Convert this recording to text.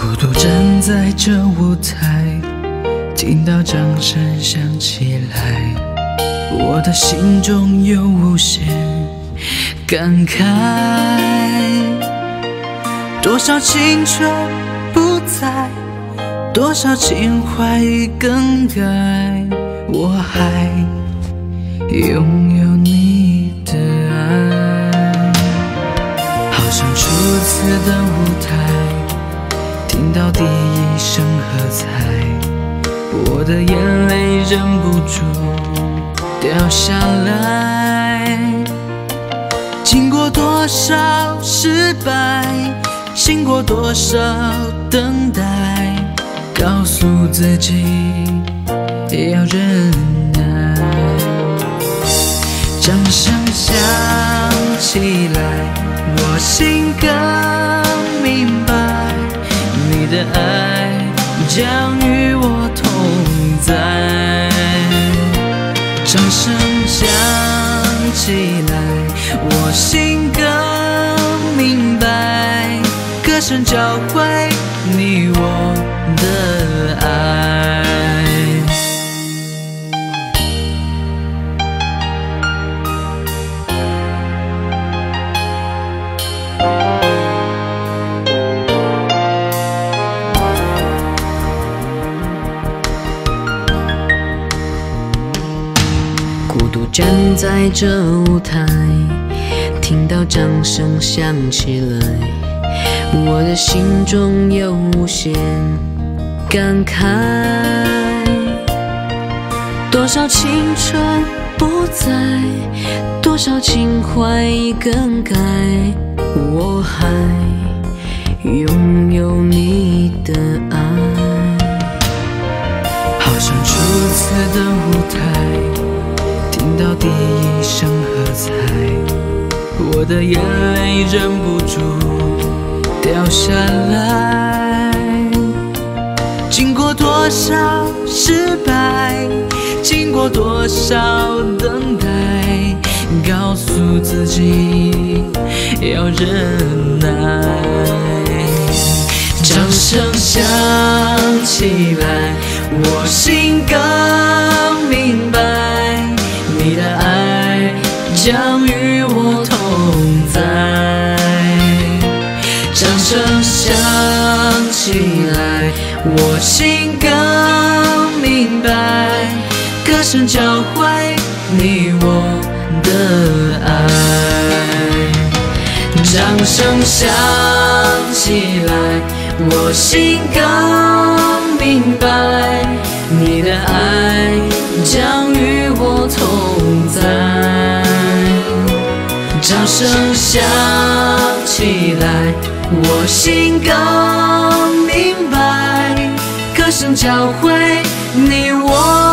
独站在这舞台，听到掌声响起来，我的心中有无限感慨。多少青春不在，多少情怀已更改，我还拥有你的爱。好像初次的舞台，听到第一声喝彩，我的眼泪忍不住掉下来。经过多少失败，经过多少等待，告诉自己要忍耐。掌声响起来，我心更明白，你的爱将与我同在。掌声响起来，我心更明白，歌声教会你我的爱。孤独站在这舞台，听到掌声响起来，我的心中有无限感慨。多少青春不在，多少情怀已更改，我还拥有你的爱。好像初次的舞台，听到第一声喝彩，我的眼泪忍不住掉下来。经过多少失败，经过多少等待，告诉自己要忍耐。掌声响起来，我心更明白，你的爱将与我同在。掌声响起来，我心更明白，歌声教会你我的爱。掌声响起来，我心更明白，你的爱将与我同在。掌声响起来，我心更明白，歌声教会你我